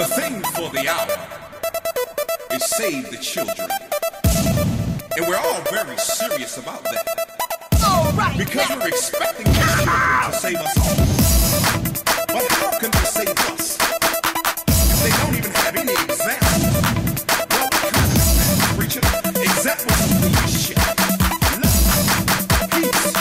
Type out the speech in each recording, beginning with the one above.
The thing for the hour is save the children. And we're all very serious about that. All right, because we're expecting these children to save us all. But how can they save us if they don't even have any example? Well, what kind of example, preacher? Examples of leadership, love, peace.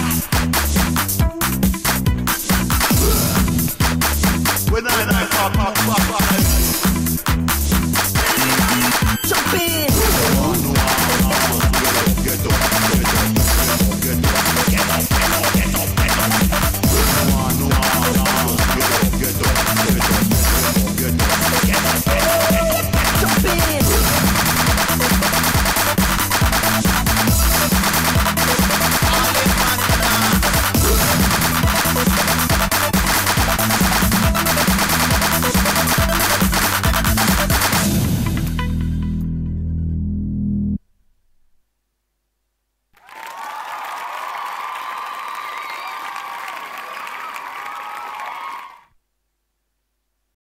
When I pop